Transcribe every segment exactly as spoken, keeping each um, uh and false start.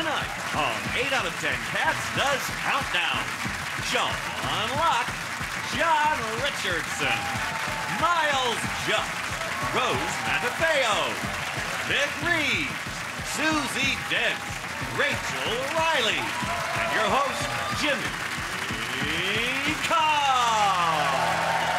Tonight on eight out of ten Cats Does Countdown. Sean Locke, John Richardson, Miles Jupp, Rose Matafeo, Vic Reeves, Susie Dent, Rachel Riley, and your host, Jimmy Carr.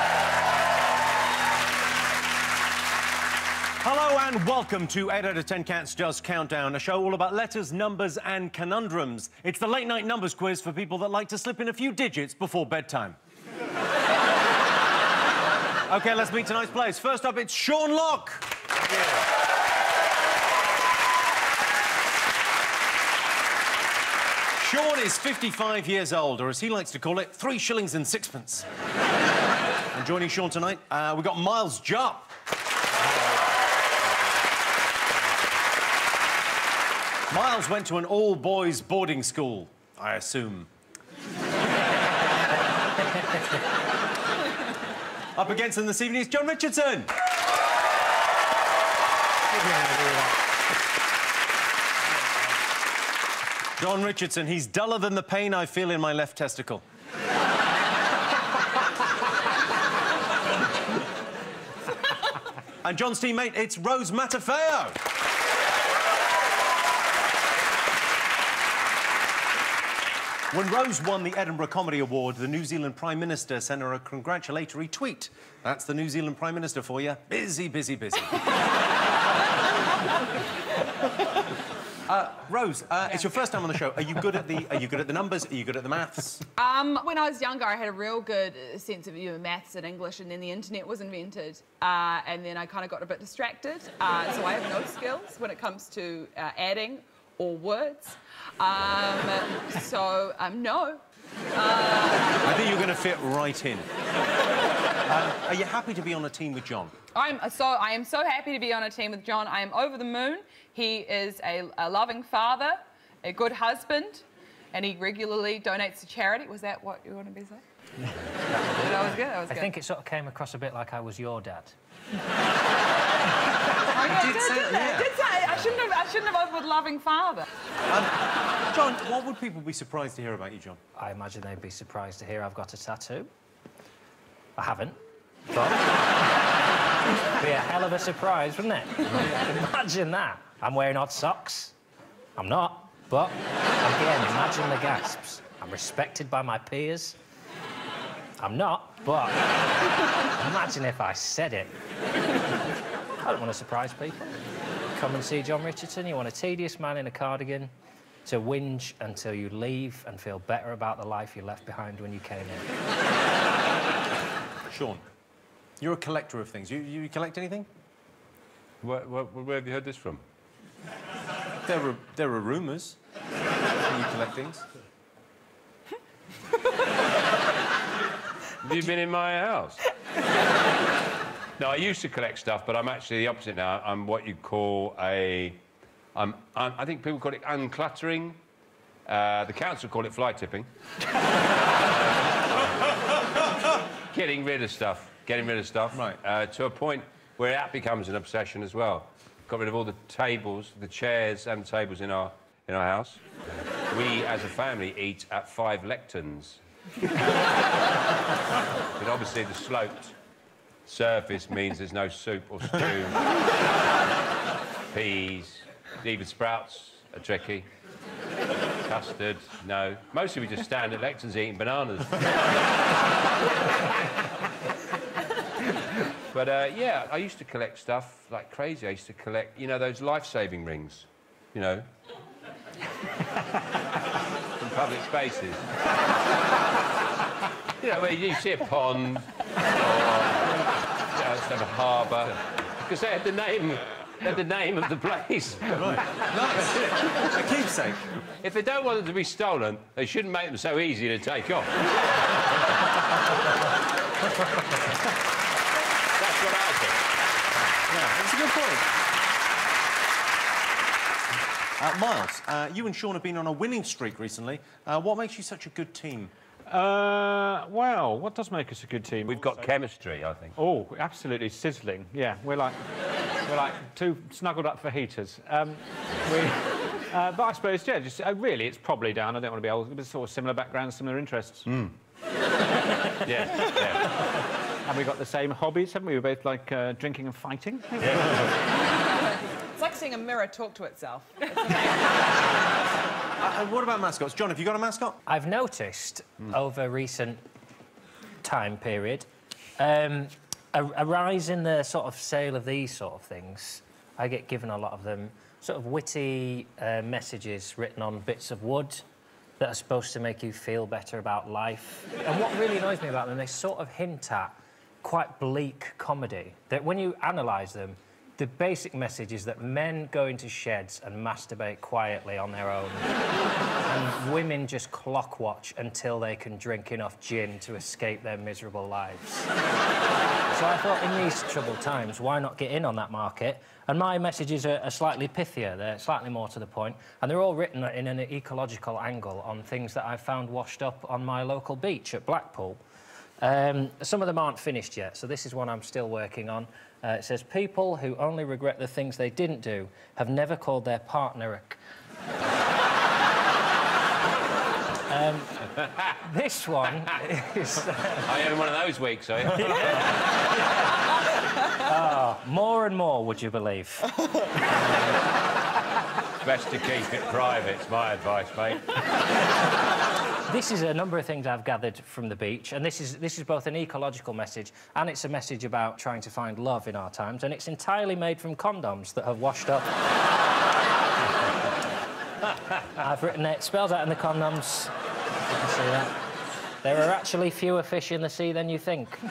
Hello and welcome to eight out of ten Cats Does Countdown, a show all about letters, numbers and conundrums. It's the late night numbers quiz for people that like to slip in a few digits before bedtime. OK, let's meet tonight's players. First up, it's Sean Locke. Yeah. Sean is fifty-five years old, or as he likes to call it, three shillings and sixpence. And joining Sean tonight, uh, we've got Miles Jupp. Miles went to an all-boys boarding school, I assume. Up against him this evening is John Richardson. John Richardson, he's duller than the pain I feel in my left testicle. And John's teammate, it's Rose Matafeo. When Rose won the Edinburgh Comedy Award, the New Zealand Prime Minister sent her a congratulatory tweet. That's the New Zealand Prime Minister for you. Busy, busy, busy. uh, Rose, uh, it's your first time on the show. Are you good at the? Are you good at the numbers? Are you good at the maths? Um, when I was younger, I had a real good sense of, you know, maths and English, and then the internet was invented, uh, and then I kind of got a bit distracted. Uh, so I have no skills when it comes to uh, adding or words. Um, so, um, no. Uh... I think you're going to fit right in. Um, are you happy to be on a team with John? I'm so I am so happy to be on a team with John. I am over the moon. He is a, a loving father, a good husband, and he regularly donates to charity. Was that what you wanted me to say? Yeah. That was good. That was I good. think it sort of came across a bit like I was your dad. Oh, yeah, did did, say, didn't yeah. I? Did say, I shouldn't have. I shouldn't have opened with loving father. Um, John, what would people be surprised to hear about you, John? I imagine they'd be surprised to hear I've got a tattoo. I haven't, but it'd be a hell of a surprise, wouldn't it? Imagine that. I'm wearing odd socks. I'm not, but again, imagine the gasps. I'm respected by my peers. I'm not, but imagine if I said it. I don't want to surprise people. Come and see John Richardson. You want a tedious man in a cardigan to whinge until you leave and feel better about the life you left behind when you came in. Sean, you're a collector of things. You, you collect anything? Where, where, where have you heard this from? There are, there are rumours that you collect things. Have you been in my house? No, I used to collect stuff, but I'm actually the opposite now. I'm what you'd call a... I'm, I'm, I think people call it uncluttering. Uh, the council call it fly tipping. Getting rid of stuff. Getting rid of stuff. Right. Uh, to a point where that becomes an obsession as well. Got rid of all the tables, the chairs and tables in our, in our house. We, as a family, eat at five lecterns. But obviously the sloped surface means there's no soup or stew. Peas, even sprouts are tricky. Custard, no. Mostly we just stand at lecterns eating bananas. But, uh, yeah, I used to collect stuff like crazy. I used to collect, you know, those life-saving rings, you know, from public spaces. You know, where you see a pond, or, you know, have a harbour, because they had the name, they had the name of the place. Right. Nice. A keepsake. If they don't want them to be stolen, they shouldn't make them so easy to take off. That's what I think. Yeah, that's a good point. Uh, Miles, uh, you and Sean have been on a winning streak recently. Uh, what makes you such a good team? Uh, well, what does make us a good team? We've got chemistry, I think. Oh, absolutely sizzling. Yeah, we're like we're like two snuggled up for heaters. Um, we Uh, but I suppose, yeah, just uh, really, it's probably down. I don't want to be old, but sort of similar backgrounds, similar interests. Mm. yeah, yeah. And we've got the same hobbies, haven't we? We both like uh, drinking and fighting. Yeah. It's like seeing a mirror talk to itself. uh, what about mascots? John, have you got a mascot? I've noticed mm. over recent time period um, a, a rise in the sort of sale of these sort of things. I get given a lot of them, sort of witty uh, messages written on bits of wood that are supposed to make you feel better about life. And what really annoys me about them, they sort of hint at quite bleak comedy. That when you analyse them, the basic message is that men go into sheds and masturbate quietly on their own. And women just clock watch until they can drink enough gin to escape their miserable lives. So I thought, in these troubled times, why not get in on that market? And my messages are, are slightly pithier, they're slightly more to the point, and they're all written in an ecological angle on things that I've found washed up on my local beach at Blackpool. Um, some of them aren't finished yet, so this is one I'm still working on. Uh, it says, people who only regret the things they didn't do have never called their partner a... um, this one is... Uh... Are you having one of those weeks, are you? Oh, more and more, would you believe? Best to keep it private, it's my advice, mate. This is a number of things I've gathered from the beach, and this is, this is both an ecological message and it's a message about trying to find love in our times, and it's entirely made from condoms that have washed up. I've written it, spells out in the condoms. You can see that. There are actually fewer fish in the sea than you think. Um,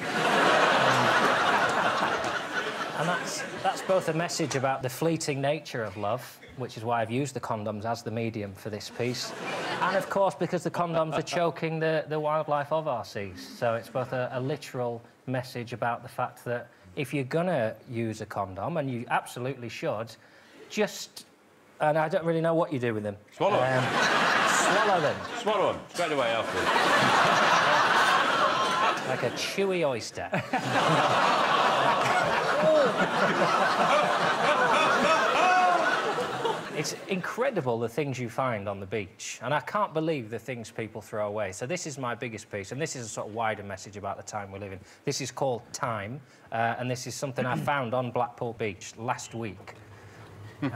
and that's, that's both a message about the fleeting nature of love, which is why I've used the condoms as the medium for this piece. And, of course, because the condoms are choking the, the wildlife of our seas. So it's both a, a literal message about the fact that if you're going to use a condom, and you absolutely should, just... And I don't really know what you do with them. Swallow um, them. Swallow them. Swallow them. Straight away afterwards. Like a chewy oyster. It's incredible the things you find on the beach, and I can't believe the things people throw away. So this is my biggest piece, and this is a sort of wider message about the time we live in. This is called Time, uh, and this is something I found on Blackpool Beach last week. Um,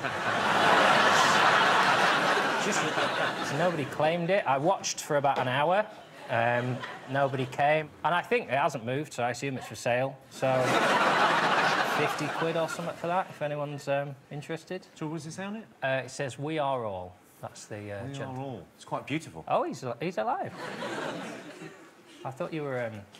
just, nobody claimed it. I watched for about an hour. Um, nobody came, and I think it hasn't moved, so I assume it's for sale. So fifty quid or something for that, if anyone's um, interested. So what does it say on it? Uh, it says, "We are all." That's the. Uh, we gentleman. are all. It's quite beautiful. Oh, he's he's alive. I thought you were. Um...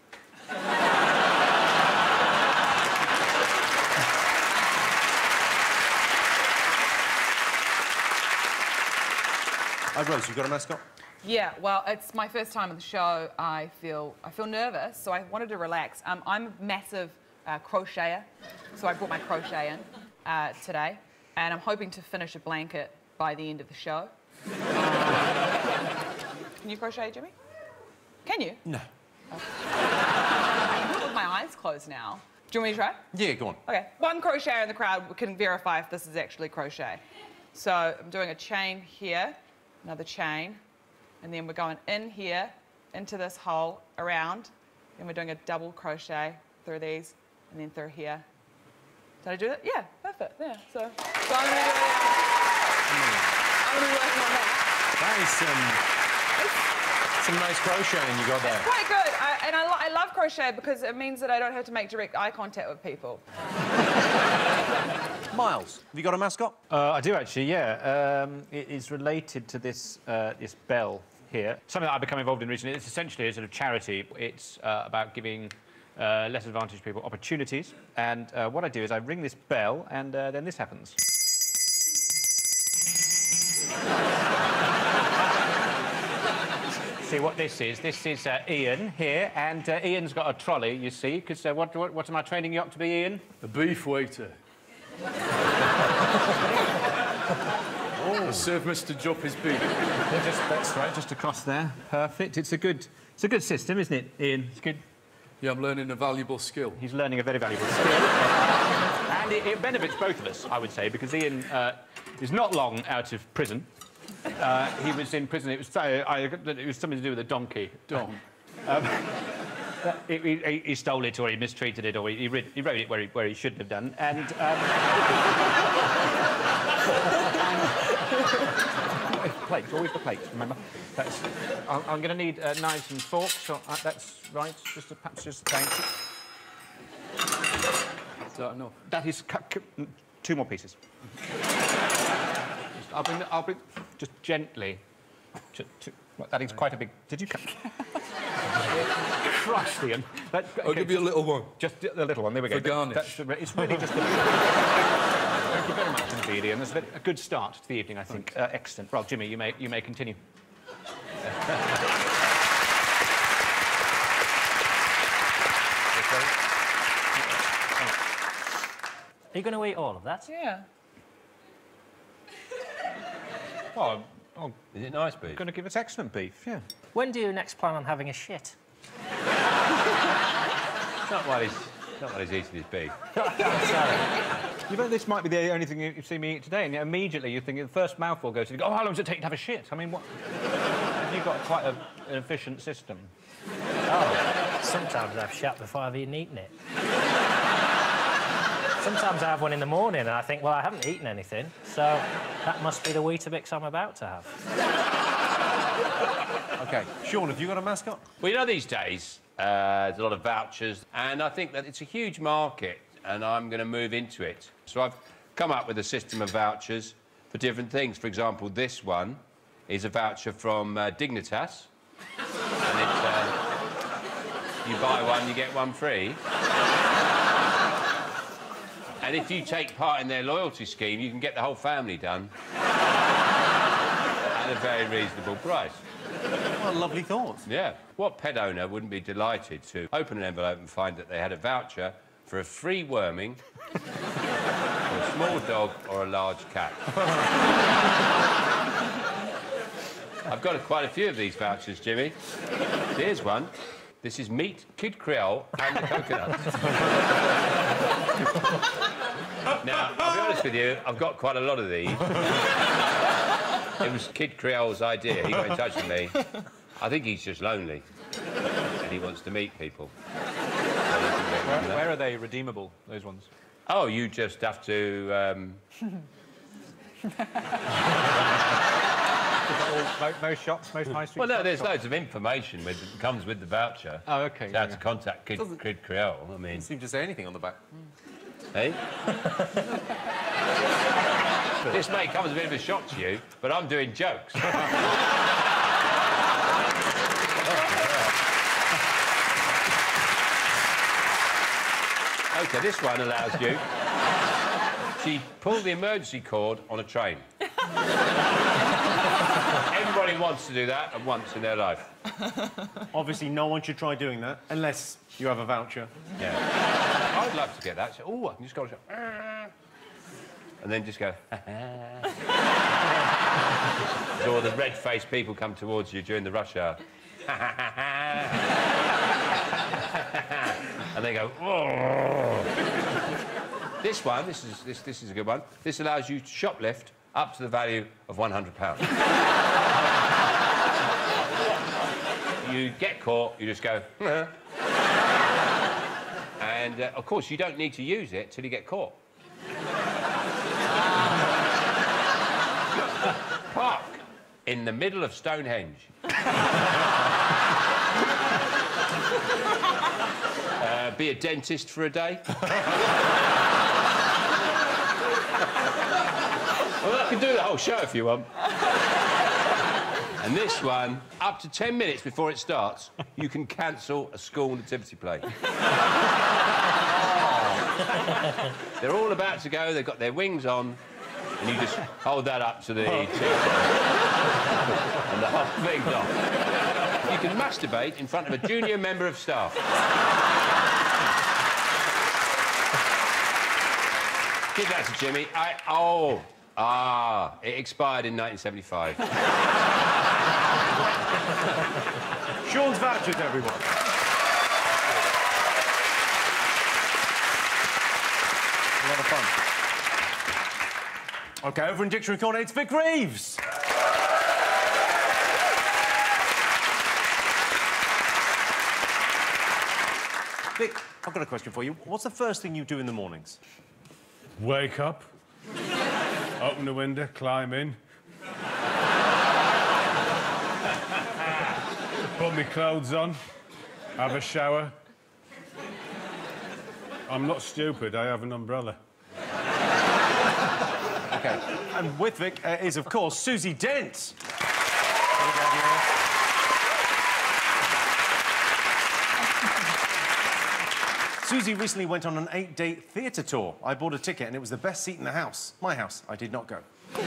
Oh, Rose, you got a mascot? Yeah, well, it's my first time on the show. I feel I feel nervous, so I wanted to relax. Um, I'm a massive uh, crocheter, so I brought my crochet in uh, today, and I'm hoping to finish a blanket by the end of the show. Uh, can you crochet, Jimmy? Can you? No. Oh. I can do it with my eyes closed now. Do you want me to try? Yeah, go on. Okay. One crocheter in the crowd can verify if this is actually crochet. So I'm doing a chain here, another chain, and then we're going in here, into this hole, around, and we're doing a double crochet through these, and then through here. Did I do that? Yeah, perfect, yeah. So, so I'm going to be doing, I'm going to be working on that. That is some, some nice crocheting you got there. It's quite good, I, and I, lo I love crochet because it means that I don't have to make direct eye contact with people. Miles, have you got a mascot? Uh, I do actually, yeah. Um, it is related to this uh, this bell here. Something that I've become involved in recently. It's essentially a sort of charity. It's uh, about giving uh, less advantaged people opportunities. And uh, what I do is I ring this bell, and uh, then this happens. See what this is? This is uh, Ian here, and uh, Ian's got a trolley, you see, because uh, what, what, what am I training you up to be, Ian? A beef waiter. Oh. Serve Mister Drop his beef. Yeah, just, that's right, just across there. Perfect. It's a good, it's a good system, isn't it, Ian? It's good. Yeah, I'm learning a valuable skill. He's learning a very valuable skill. And it, it benefits both of us, I would say, because Ian uh, is not long out of prison. Uh, he was in prison. It was, uh, I, it was something to do with a donkey. Dong. Um, he, he, he stole it, or he mistreated it, or he, he, read, he wrote it where he, where he shouldn't have done. And. Um, plates, always the plates, remember? That's, I'm, I'm going to need uh, knives and forks, so uh, that's right. Just a, perhaps just thank you. Is that enough? That is cut, cut, two more pieces. I'll bring, the, I'll bring, just gently. Just, to, well, that is quite a big. Did you cut? Christ, Ian. That, okay, I'll give you a little one. Just a little one. There we go. For garnish. That's, it's really just. A, thank you very much indeed, Ian. That's a, a good start to the evening, I think. Uh, excellent. Well, Jimmy, you may you may continue. Are you going to eat all of that? Yeah. Oh, oh, Is it nice beef? going to give us excellent beef. Yeah. When do you next plan on having a shit? Not while he's, not while he's eating his beef. You know, this might be the only thing you've seen me eat today, and yet immediately you think the first mouthful goes to, oh, how long does it take to have a shit? I mean, what? You've got quite a, an efficient system. Oh, sometimes I've shat before I've even eaten it. Sometimes I have one in the morning and I think, well, I haven't eaten anything, so that must be the Weetabix I'm about to have. OK, Sean, have you got a mascot? Well, you know, these days, uh, there's a lot of vouchers, and I think that it's a huge market, and I'm going to move into it. So I've come up with a system of vouchers for different things. For example, this one is a voucher from uh, Dignitas. And it's, uh, you buy one, you get one free. And if you take part in their loyalty scheme, you can get the whole family done at a very reasonable price. Well, lovely thoughts. Yeah. What pet owner wouldn't be delighted to open an envelope and find that they had a voucher for a free worming, for a small dog or a large cat? I've got a, quite a few of these vouchers, Jimmy. Here's one. This is meat, Kid Creole and the coconut. Now, I'll be honest with you, I've got quite a lot of these. It was Kid Creole's idea. He got in touch with me. I think he's just lonely. And he wants to meet people. So Where, where are they redeemable, those ones? oh, you just have to... Um... Most, most shops, most high street Well, no, shops? there's loads of information with that comes with the voucher. Oh, OK. So how to contact Kid, Kid Creole, I mean... Doesn't seem to say anything on the back. Hey? This may come as a bit of a shock to you, but I'm doing jokes. OK, this one allows you to pull the emergency cord on a train. Everybody wants to do that at once in their life. Obviously, no one should try doing that unless you have a voucher. Yeah. I'd love to get that. So, oh, I can just go... And then just go... As all the red-faced people come towards you during the rush hour. And they go... Oh. This one, this is, this, this is a good one. This allows you to shoplift up to the value of one hundred pounds. You get caught, you just go... And, uh, of course, you don't need to use it till you get caught. Park in the middle of Stonehenge. uh, be a dentist for a day. Well, I can do the whole show if you want. And this one, up to ten minutes before it starts, you can cancel a school nativity play. Oh. They're all about to go, they've got their wings on, and you just hold that up to the teacher. And the whole thing's off. You can masturbate in front of a junior member of staff. Give that to Jimmy. I... Oh. Ah, it expired in nineteen seventy-five. Sean's vouchers, everyone. A lot of fun. OK, over in Dictionary Corner, it's Vic Reeves. Vic, I've got a question for you. What's the first thing you do in the mornings? Wake up, open the window, climb in, put my clothes on, have a shower. I'm not stupid, I have an umbrella. OK, and with Vic uh, is, of course, Susie Dent. Susie recently went on an eight-day theatre tour. I bought a ticket and it was the best seat in the house. My house. I did not go.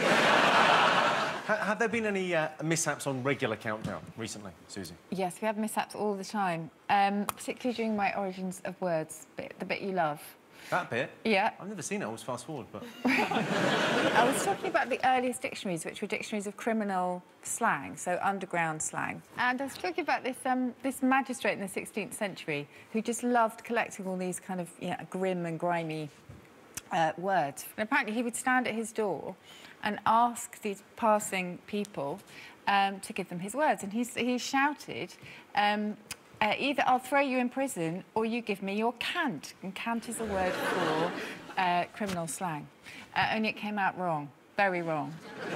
ha have there been any uh, mishaps on regular Countdown recently, Susie? Yes, we have mishaps all the time, um, particularly during my Origins of Words bit, the bit you love. That bit? Yeah. I've never seen it. I always fast forward, but... I was talking about the earliest dictionaries, which were dictionaries of criminal slang, so underground slang. And I was talking about this, um, this magistrate in the sixteenth century who just loved collecting all these kind of, you know, grim and grimy uh, words. And apparently he would stand at his door and ask these passing people um, to give them his words. And he, he shouted... Um, Uh, either I'll throw you in prison or you give me your cant. And cant is a word for uh, criminal slang. Uh, only it came out wrong. Very wrong.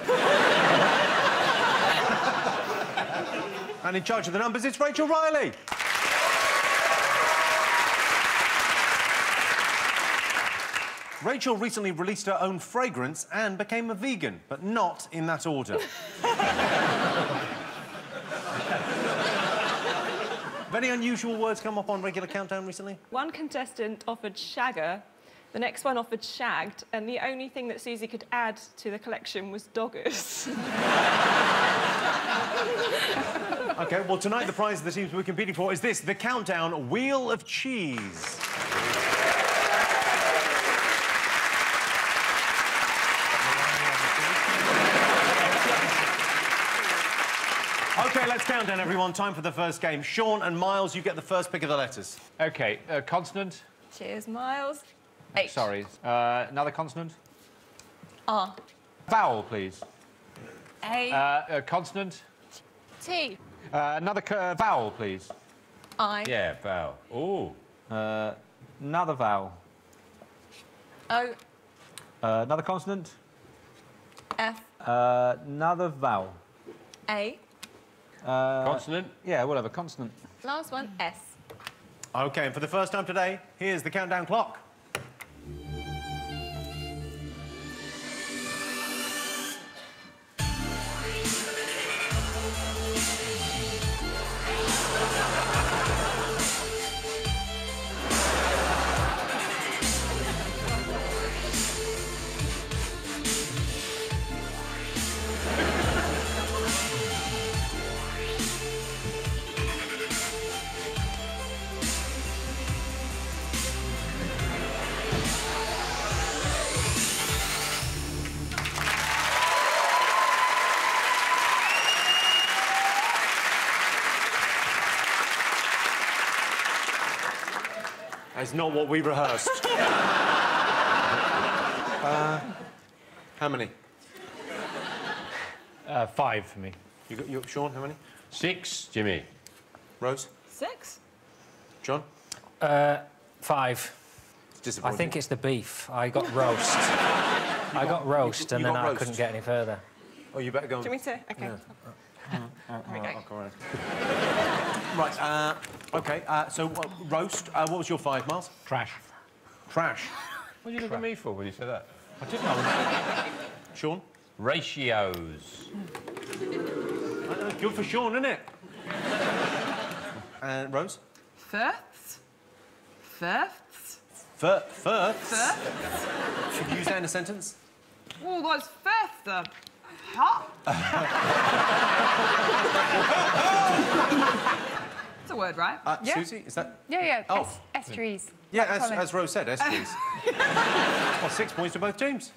And in charge of the numbers, it's Rachel Riley. Rachel recently released her own fragrance and became a vegan, but not in that order. Have any unusual words come up on regular Countdown recently? One contestant offered shagger, the next one offered shagged, and the only thing that Susie could add to the collection was doggers. OK, well, tonight the prize the teams we're competing for is this, the Countdown Wheel of Cheese. OK, let's count down, everyone. Time for the first game. Sean and Miles, you get the first pick of the letters. OK, uh, consonant. Cheers, Miles. H. Sorry. Uh, another consonant. R. Vowel, please. A. Uh, a consonant. T. Uh, another uh, vowel, please. I. Yeah, vowel. Ooh. Uh, another vowel. O. Uh, another consonant. F. Uh, another vowel. A. Uh, Consonant? Yeah, whatever, consonant. Last one, S. OK, and for the first time today, here's the countdown clock. That's not what we rehearsed. uh, how many? Uh, five for me. You got, you, Sean, how many? Six, Jimmy. Rose? Six. John? Uh, five. It's disappointing. I think it's the beef. I got roast. I got roast, you- and you then got I roast? couldn't get any further. Oh, you better go and... Do you want me to? OK. Oh, we go. oh, all right. Right, uh, OK, uh, so uh, roast. Uh, what was your five, Miles? Trash. Trash. What did you look at me for when you said that? I didn't know. Sean? Ratios. Uh, good for Sean, isn't it? And Rose? Firths. Firths. Fir Firths? Firths. Should you use that in a sentence? Oh, those firths are hot. It's a word, right? Uh, Yeah. Susie, is that... Yeah, yeah. Oh. Es estuaries. Yeah, Like as, Colin. as Rose said, estuaries. Well, six points to both teams.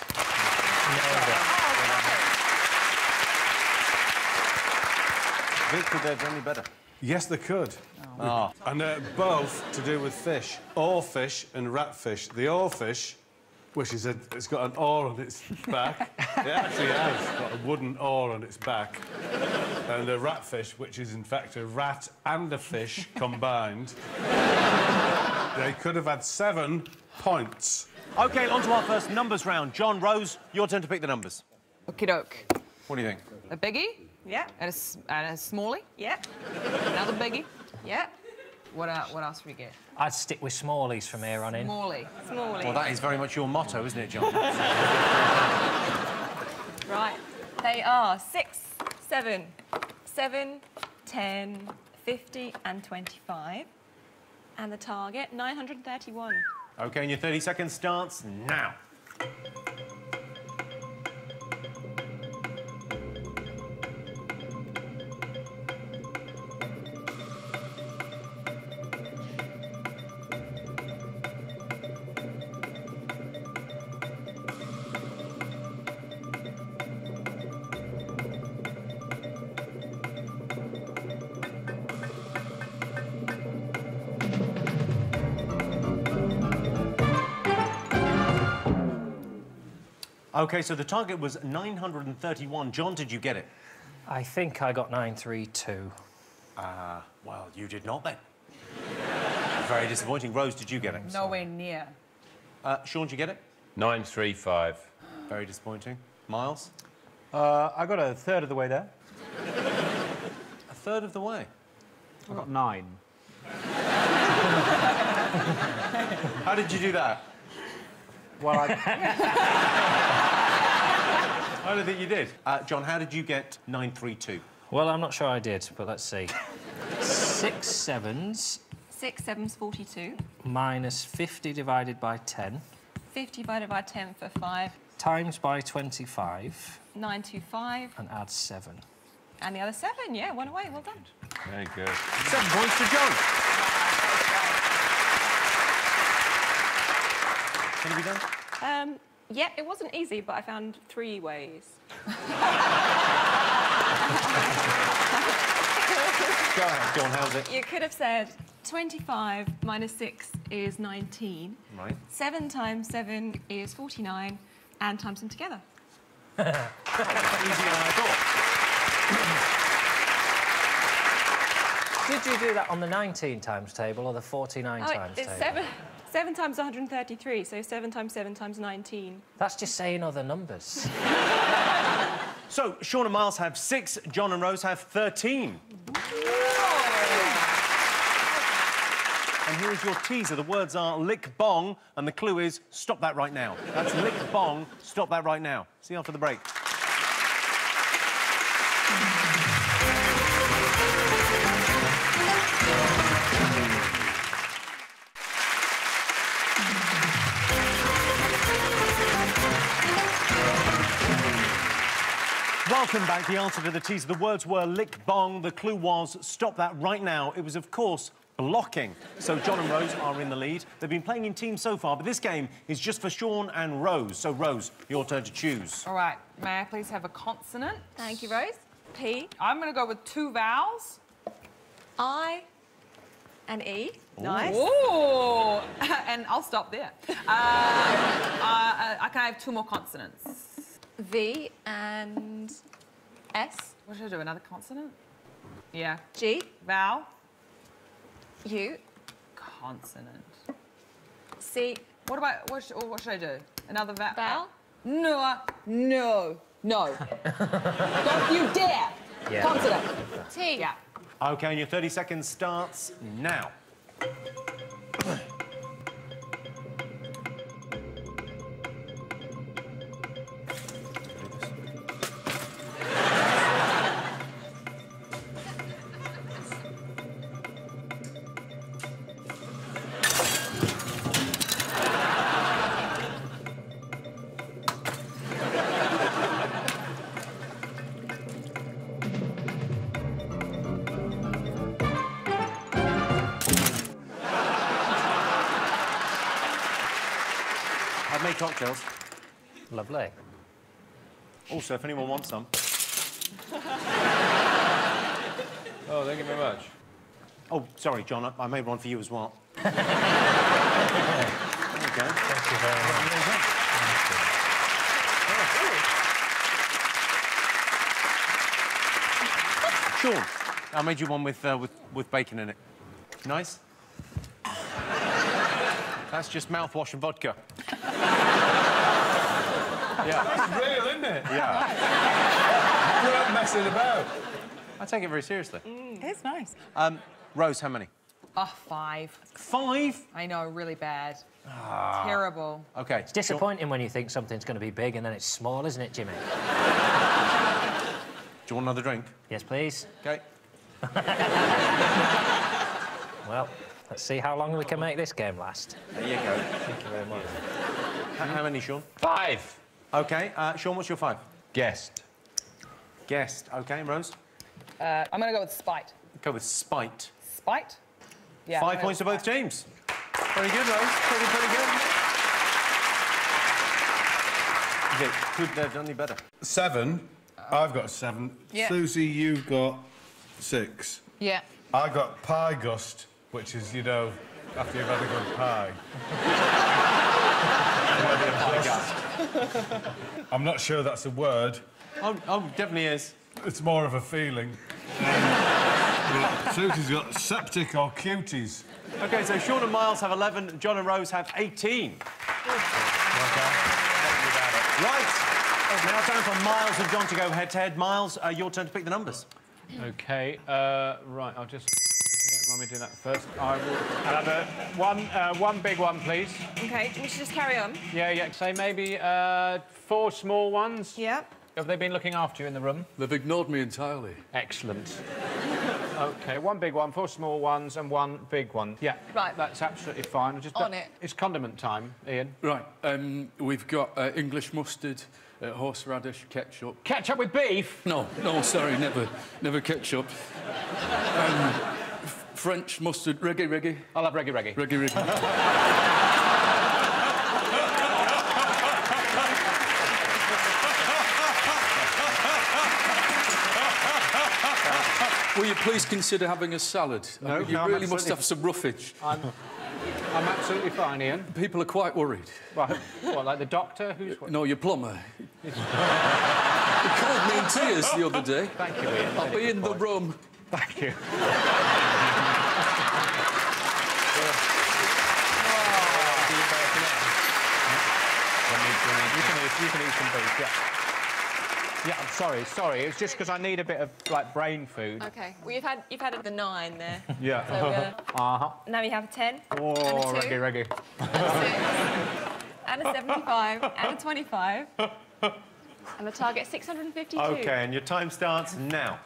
Vic, could they have done any better? Yes, they could. Oh. And uh, both to do with fish. Oarfish and ratfish. The oarfish Which is a, it's got an oar on its back. It actually has got a wooden oar on its back. And a ratfish, which is in fact a rat and a fish combined. They could have had seven points. OK, on to our first numbers round. John, Rose, your turn to pick the numbers. Okie doke. What do you think? A biggie Yeah. and a, s- and a smallie. Yeah. Another biggie. Yeah. What, uh, what else do we get? I'd stick with smallies from here on in. Smallie. Smallie. Well, that is very much your motto, isn't it, John? Right. They are six, seven, seven, ten, fifty, and twenty-five. And the target, nine hundred thirty-one. OK, and your thirty seconds starts now. OK, so the target was nine hundred thirty-one. John, did you get it? I think I got nine three two. Uh, well, you did not then. Very disappointing. Rose, did you get it? Nowhere near. Uh, Sean, did you get it? nine three five. Very disappointing. Miles? Uh, I got a third of the way there. A third of the way. I got nine. How did you do that? Well, I... I don't think you did. Uh, John, how did you get nine three two? Well, I'm not sure I did, but let's see. Six sevens Six sevens, forty-two. minus fifty divided by ten fifty divided by ten for five. times by twenty-five nine two five. and add seven. And the other seven, yeah, one away, well done. Very good. Seven points to John. Can it be done? Um, yeah, it wasn't easy, but I found three ways. Go ahead, John, how's it? You could have said twenty-five minus six is nineteen. Right. seven times seven is forty-nine, and times them together. Easier than I thought. Did you do that on the nineteen times table or the forty-nine Oh, times it's table? seven. seven times one hundred thirty-three, so seven times seven times nineteen. That's just saying other numbers. So, Sean and Miles have six, John and Rose have thirteen. And here is your teaser. The words are lick bong, and the clue is stop that right now. That's lick bong, stop that right now. See you after the break. Welcome back. The answer to the teaser. The words were lick bong. The clue was stop that right now. It was, of course, blocking. So John and Rose are in the lead. They've been playing in teams so far, but this game is just for Sean and Rose. So, Rose, your turn to choose. All right. May I please have a consonant? Thank you, Rose. P, I'm going to go with two vowels. I, and E. Nice. Ooh. And I'll stop there. Uh, uh, I can have two more consonants. V and S. What should I do? Another consonant? Yeah. G, Vowel. U, Consonant. C. What about, what, sh or what should I do? Another va Vowel? No, uh, no, no. Don't you dare! Yeah. Consonant. T. Yeah. OK, and your thirty seconds starts now. I've made cocktails. Lovely. Also, if anyone wants some. Oh, thank you very much. Oh, sorry, John, I, I made one for you as well. There you go. Thank you very much. Sean, I made you one with, uh, with, with bacon in it. Nice? That's just mouthwash and vodka. Yeah. That's real, isn't it? Yeah. You weren't messing about. I take it very seriously. Mm. It's nice. Um, Rose, how many? Oh, five. Five? I know, really bad. Ah. Terrible. OK. It's disappointing when you think something's going to be big and then it's small, isn't it, Jimmy? Do you want another drink? Yes, please. OK. Well, let's see how long we can make this game last. There you go. Thank you very much. How, how many, Sean? Five. OK. Uh, Sean, what's your five? Guessed. Guessed. OK, Rose? Uh, I'm going to go with spite. Go with spite. Spite? Yeah. Five points to both teams. Very good, Rose. Pretty, pretty good. Vic, could they have done any better? Seven. I've got seven. Yeah. Susie, you've got six. Yeah. I got pie gust, which is, you know, after you've had a good pie. I'm not sure that's a word. Oh, oh, definitely is. It's more of a feeling. But Susie's got septic or cuties. OK, so Sean and Miles have eleven, John and Rose have eighteen. Right. Now time for Miles and John to go head-to-head. Miles, uh, your turn to pick the numbers. OK, uh, right, I'll just... If you don't mind me doing that first, I will... I'll have a one, uh, one big one, please. OK, we should just carry on. Yeah, yeah, say maybe uh, four small ones. Yeah. Have they been looking after you in the room? They've ignored me entirely. Excellent. OK, one big one, four small ones, and one big one. Yeah, Right. That's absolutely fine. Just On it. It's condiment time, Ian. Right, um, we've got uh, English mustard, uh, horseradish, ketchup. Ketchup with beef? No, no, sorry, never, never ketchup. Um, f- French mustard, reggae, reggae. I'll have reggae, reggae. Reggae, reggae. Will you please consider having a salad? No, I mean, you no, I'm really must absolutely- have some roughage. I'm, I'm absolutely fine, Ian. People are quite worried. Right, what, like the doctor? Who's... No, your plumber. He called me in tears the other day. Thank you, Ian. I'll be in the room. Thank you. You can eat, you can eat some beef, yeah. Yeah, I'm sorry, sorry. It's just because I need a bit of, like, brain food. OK. Well, you've had, you've had the nine there. Yeah. So, uh, Uh-huh. now you have a ten. Oh, and a two, reggae, reggae. And a six. And a seventy-five. And a twenty-five. And the target six hundred fifty-two. OK, and your time starts now.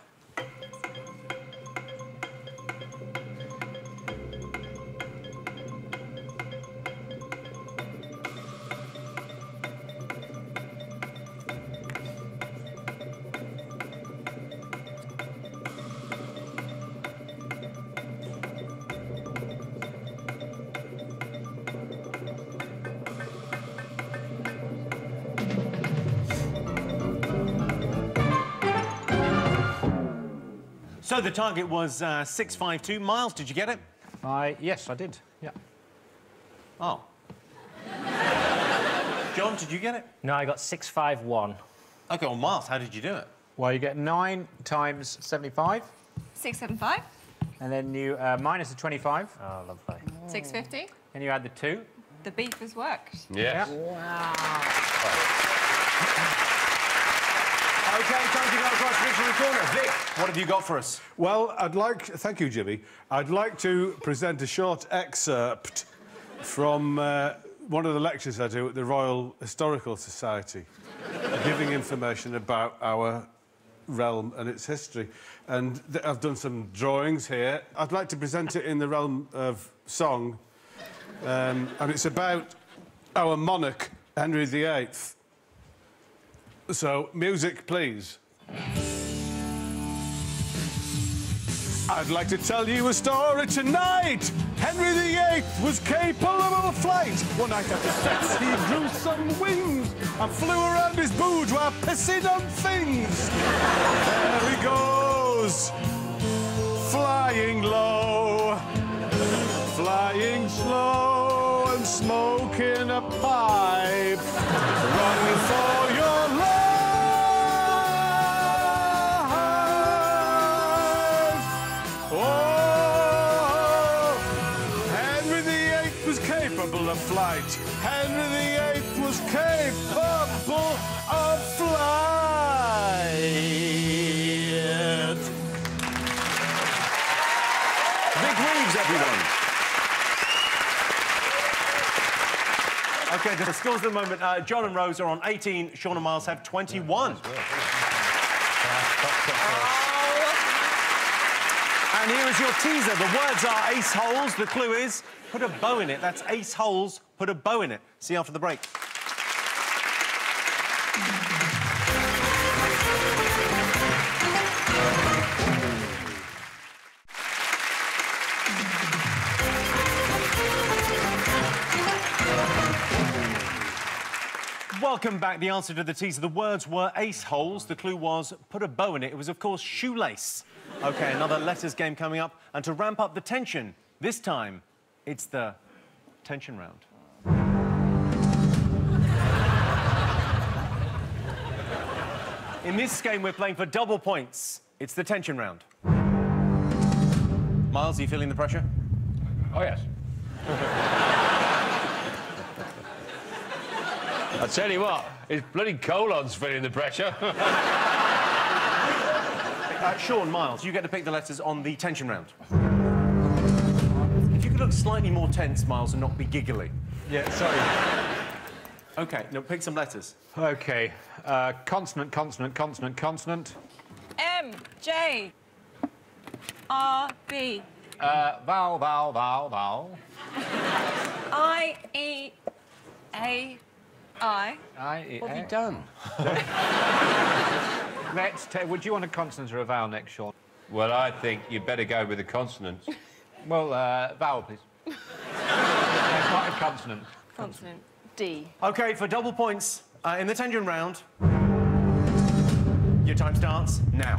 So the target was uh, six five two. Miles, did you get it? I, yes, I did, yeah. Oh. John, did you get it? No, I got six five one. OK, well, Miles, how did you do it? Well, you get nine times seventy-five, Six seven five. and then you uh, minus the twenty-five, Oh, lovely. Six fifty. and you add the two. The beef has worked. Yes. OK, time to go across Richmond Corner. Vic, what have you got for us? Well, I'd like... Thank you, Jimmy. I'd like to present a short excerpt from uh, one of the lectures I do at the Royal Historical Society, giving information about our realm and its history. And th I've done some drawings here. I'd like to present it in the realm of song, um, and it's about our monarch, Henry the Eighth. So, music, please. I'd like to tell you a story tonight. Henry the Eighth was capable of flight. One night after sex, he grew some wings and flew around his boudoir, pissing on things. There he goes, flying low, flying slow and smoking a pipe. Run for your life. flight. Henry the Eighth was capable of flight. Vic Reeves, everyone. OK, the scores at the moment, uh, John and Rose are on eighteen, Sean and Miles have twenty-one. And here is your teaser. The words are ace holes. The clue is put a bow in it. That's ace holes, put a bow in it. See you after the break. Welcome back. The answer to the teaser. The words were ace holes. The clue was put a bow in it. It was, of course, shoelace. OK, another letters game coming up. And to ramp up the tension, this time, it's the tension round. In this game, we're playing for double points. It's the tension round. Miles, are you feeling the pressure? Oh, yes. I tell you what, it's bloody colon's feeling the pressure. uh, Sean, Miles, you get to pick the letters on the tension round. If you could look slightly more tense, Miles, and not be giggly. Yeah, sorry. OK, now pick some letters. OK. Uh, consonant, consonant, consonant, consonant. M, J, R, B. Uh, vowel, vowel, vowel, vowel. I, E, A, I. I, E, What have A. you done? Let's take... Would you want a consonant or a vowel next, Sean? Well, I think you'd better go with the consonants. Well, uh, vowel, please. It's not a consonant. Consonant. D. OK, for double points uh, in the tension round, your time starts now.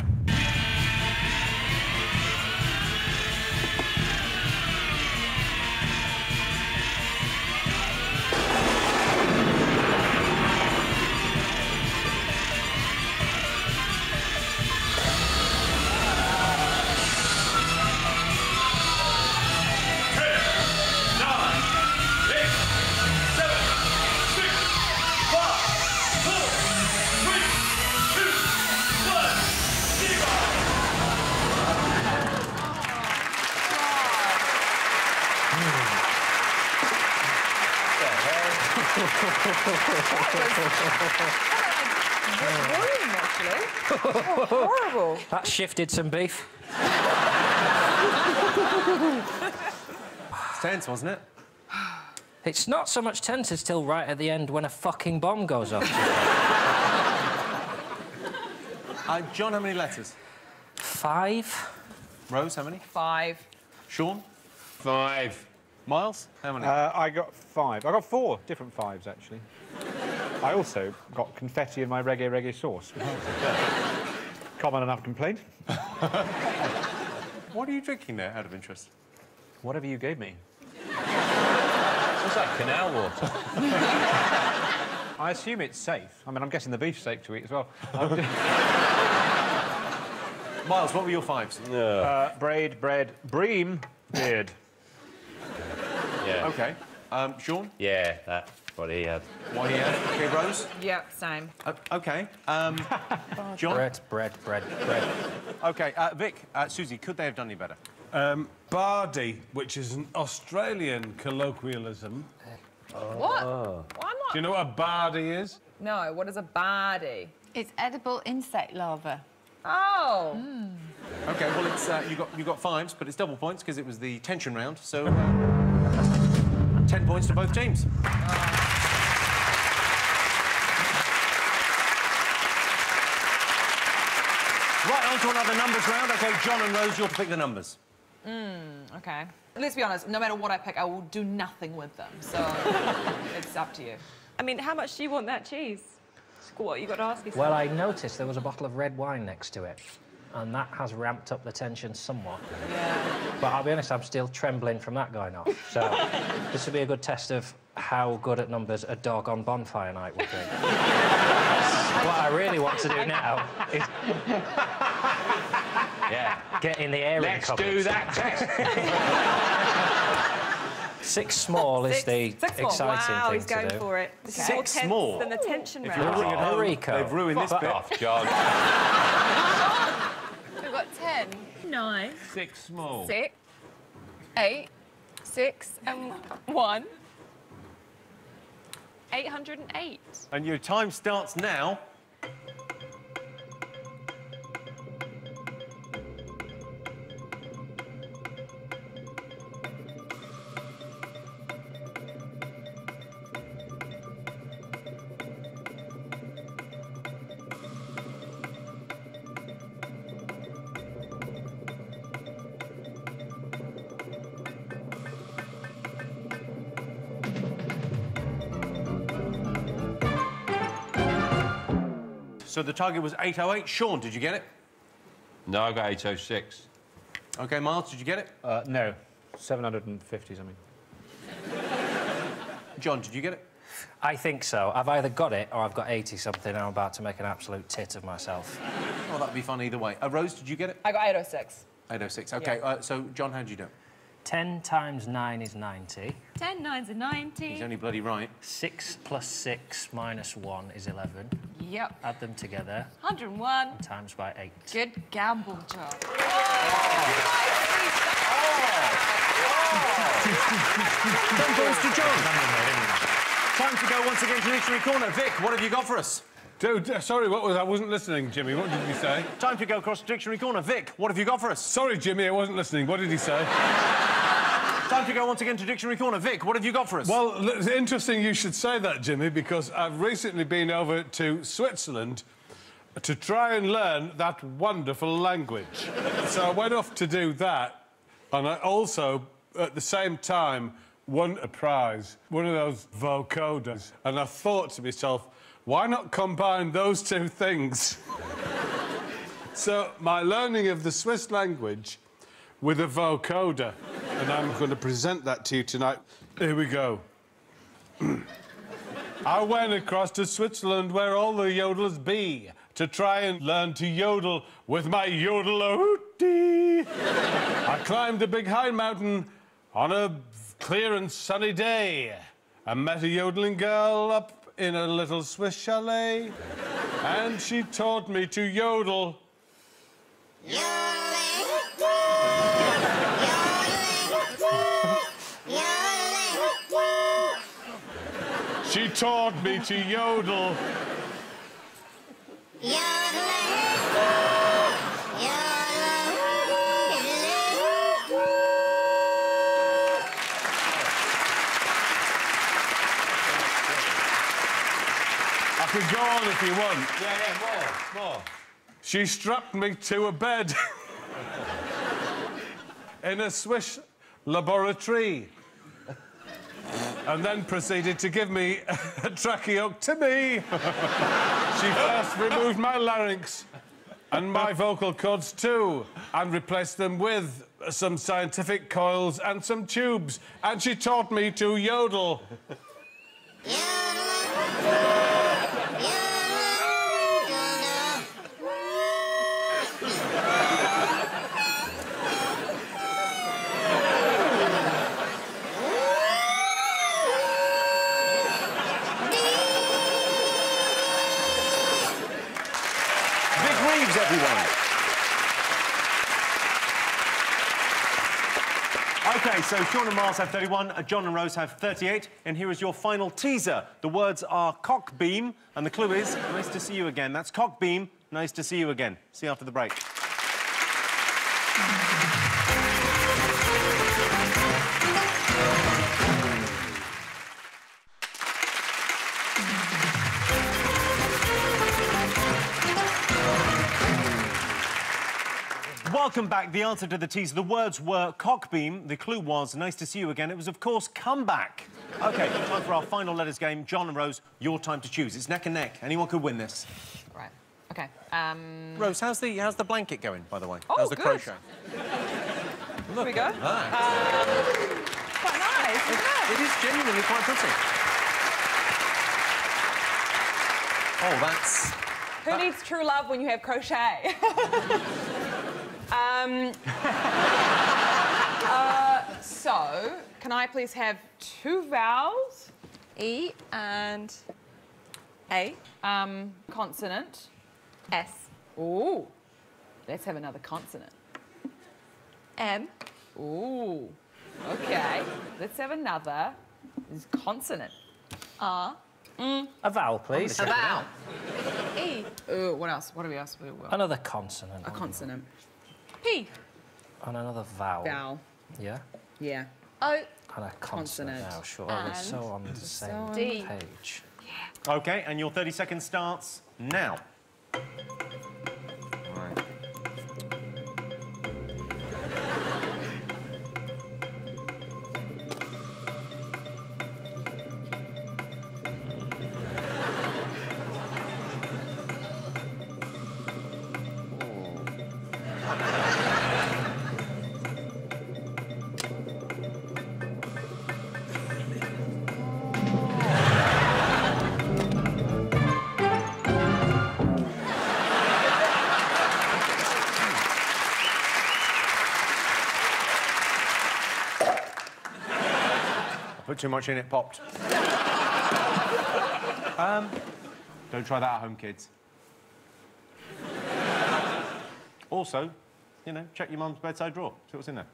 Worrying, actually. Oh, horrible. That shifted some beef. It's tense, wasn't it? It's not so much tense as till right at the end when a fucking bomb goes off. uh, John, how many letters? Five. Rose, how many? Five. Sean? Five. Miles, how many? Uh, I got five. I got four different fives, actually. I also got confetti in my reggae reggae sauce. Common enough complaint. What are you drinking there, out of interest? Whatever you gave me. It's like canal water. I assume it's safe. I mean, I'm guessing the beef's safe to eat as well. Miles, what were your fives? Uh, braid, bread, bream, beard. Yeah. OK. Um, Sean? Yeah, that's what he had. What he had? OK, Rose? Yep, same. Uh, OK. Um, John? Bread, bread, bread, bread. OK, uh, Vic, uh, Susie, could they have done any better? Um, Bardi, which is an Australian colloquialism. What? Well, I'm not... Do you know what a bardi is? No, what is a bardi? It's edible insect larva. Oh. Mm. OK, well, it's, uh, you, got, you got fives, but it's double points because it was the tension round, so... Uh, ten points to both teams. Oh. Right, on to another numbers round. OK, John and Rose, you're to pick the numbers. Mm, OK. Let's be honest, no matter what I pick, I will do nothing with them, so it's up to you. I mean, how much do you want that cheese? What, you got to ask yourself. Well, I noticed there was a bottle of red wine next to it, and that has ramped up the tension somewhat. Yeah. But I'll be honest, I'm still trembling from that going off. So this will be a good test of how good at numbers a dog on bonfire night would be. What I really want to do now is... Yeah. Get in the air. Let's do that test. Six small is Six- the six small. exciting wow, thing he's going to do. for it. This is Six more tense small? than the tension If round. you're watching at home, Rico. they've ruined this Fuck bit. off, John. We've got ten, Nine, Six small. six, eight, six, and one. eight hundred and eight. And your time starts now. So the target was eight oh eight. Sean, did you get it? No, I got eight oh six. OK, Miles, did you get it? Uh, no, seven hundred fifty something. John, did you get it? I think so. I've either got it or I've got eighty something and I'm about to make an absolute tit of myself. Well, that'd be fun either way. Uh, Rose, did you get it? I got eight oh six. eight oh six. OK, Yeah. uh, so, John, how did you do? ten times nine is ninety. Ten nines are ninety. He's only bloody right. six plus six minus one is eleven. Yep. Add them together, one hundred and one. times by eight. Good gamble, John. Ten points to John. Time to go once again to Dictionary Corner. Vic, what have you got for us? Dude, uh, sorry, what was I wasn't listening, Jimmy. What did you say? Time to go across to Dictionary Corner. Vic, what have you got for us? Sorry, Jimmy, I wasn't listening. What did he say? Time to go once again to Dictionary Corner. Vic, what have you got for us? Well, it's interesting you should say that, Jimmy, because I've recently been over to Switzerland to try and learn that wonderful language. So I went off to do that, and I also, at the same time, won a prize, one of those vocoders. And I thought to myself, why not combine those two things? So my learning of the Swiss language with a vocoder, and I'm going to present that to you tonight. Here we go. I went across to Switzerland where all the yodelers be to try and learn to yodel with my yodel-a-hooty. I climbed a big high mountain on a clear and sunny day. I met a yodeling girl up in a little Swiss chalet, and she taught me to yodel. She taught me to yodel. I could go on if you want. Yeah, yeah, more, more. She strapped me to a bed in a Swiss laboratory and then proceeded to give me a tracheotomy. She first removed my larynx and my vocal cords too and replaced them with some scientific coils and some tubes, and she taught me to yodel. Everyone. OK, so Sean and Miles have thirty-one, uh, John and Rose have thirty-eight, and here is your final teaser. The words are cock beam, and the clue is nice to see you again. That's cock beam, nice to see you again. See you after the break. Welcome back. The answer to the teaser, the words were cockbeam. The clue was nice to see you again. It was, of course, comeback. OK, time for our final letters game. John and Rose, your time to choose. It's neck and neck. Anyone could win this. Right. OK. Um... Rose, how's the, how's the blanket going, by the way? Oh, how's the good. crochet? Here we go. At that. Um, quite nice, isn't it? It is genuinely quite pretty. Oh, that's... Who that... needs true love when you have crochet? um, uh, so, Can I please have two vowels? E and A. Um, consonant. S. Ooh. Let's have another consonant. M. Ooh. Okay. Let's have another this is consonant. R. A vowel, please. A vowel. E. Ooh, what else? What do we else? We will? Another consonant. A consonant. P. And another vowel. Vowel. Yeah? Yeah. O. And a consonant. Consonant. Now, sure. Oh, we're And so on the same on D. page. OK, and your thirty seconds starts now. Right. Put too much in, it popped. um, don't try that at home, kids. Also, you know, check your mum's bedside drawer. See what's in there.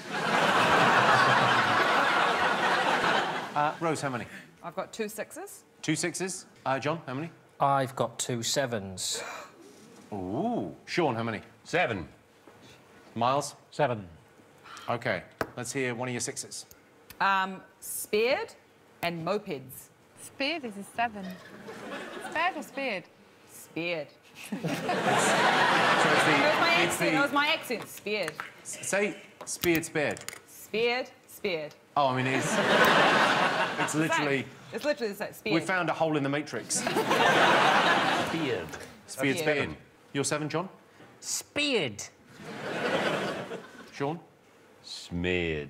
uh, Rose, how many? I've got two sixes. Two sixes. Uh, John, how many? I've got two sevens. Ooh. Sean, how many? Seven. Miles? Seven. OK, let's hear one of your sixes. Um, spared and mopeds. Speared is a seven. Spared or speared? Spared. So it's the, That was my it's accent. the- That was my accent. Spared. Say speared, spared. Spared. Spared. Oh, I mean, it's, it's literally... It's literally the same. Spared. We found a hole in the matrix. Beard. Speared, Speared. spared. You're seven, John? Speared. Sean? Smeared.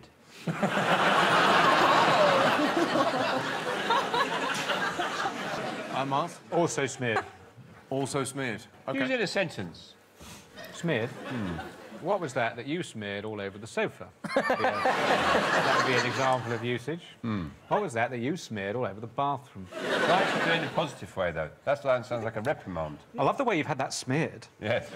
Uh, Miles? Also smeared. Also smeared. OK. Use it in a sentence. Smeared? What was that that you smeared all over the sofa? Yeah. That would be an example of usage. What was that that you smeared all over the bathroom? Try to do it in a positive way, though. That sounds like a reprimand. I love the way you've had that smeared. Yes.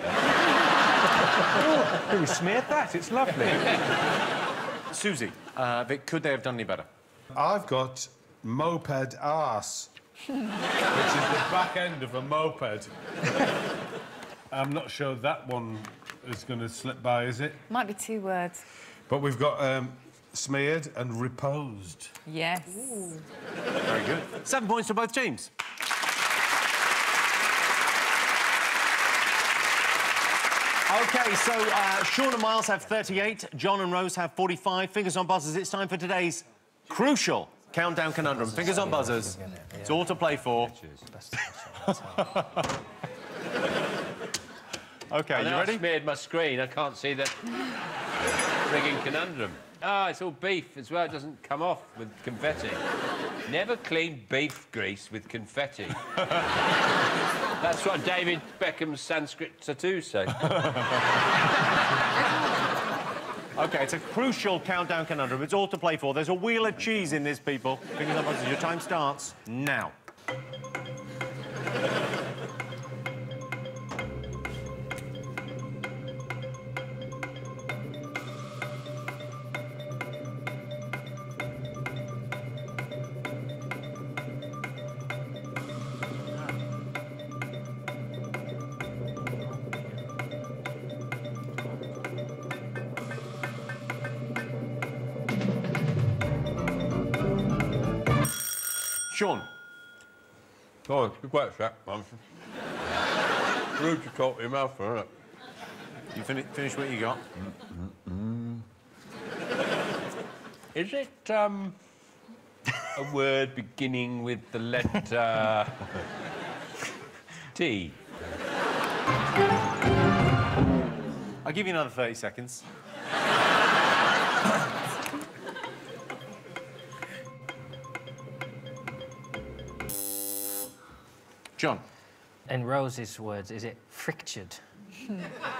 Who smeared that? It's lovely. Susie, uh, Vic, could they have done any better? I've got moped arse, which is the back end of a moped. I'm not sure that one is going to slip by, is it? Might be two words. But we've got um, smeared and reposed. Yes. Very good. Seven points to both teams. OK, so uh, Sean and Miles have thirty-eight, John and Rose have forty-five. Fingers on buzzers, it's time for today's crucial countdown conundrum. Fingers on buzzers. It's all to play for. OK, I you know I ready? smeared my screen. I can't see that frigging conundrum. Ah, it's all beef as well. It doesn't come off with confetti. Never clean beef grease with confetti. That's what David Beckham's Sanskrit tattoos say. OK, it's a crucial countdown conundrum. It's all to play for. There's a wheel of cheese in this, people. Fingers on buzzers. Your time starts now. Sean. Oh, it's quite sharp. Rude to talk to your mouth for, isn't it? You fin finish what you got? Mm-mm. Is it, um, a word beginning with the letter T? I'll give you another thirty seconds. John. In Rose's words, is it fractured?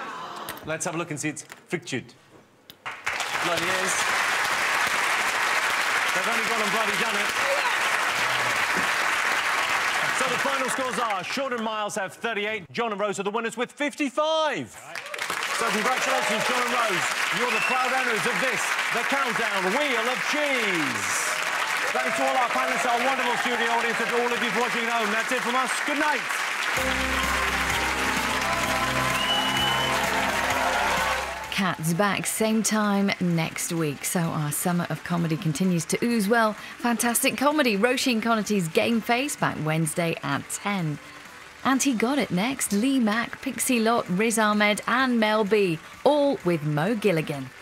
Let's have a look and see it's fractured. Bloody is. They've only gone and bloody done it. So the final scores are Sean and Miles have thirty-eight, John and Rose are the winners with fifty-five. So congratulations, John and Rose. You're the proud owners of this, the Countdown Wheel of Cheese. Thanks to all our panellists, our wonderful studio audience, and to all of you for watching at home. That's it from us. Good night. Cat's back same time next week. So our summer of comedy continues to ooze well. Fantastic comedy. Roisin Conaty's Game Face back Wednesday at ten. And He Got It next. Lee Mack, Pixie Lott, Riz Ahmed and Mel B. All with Mo Gilligan.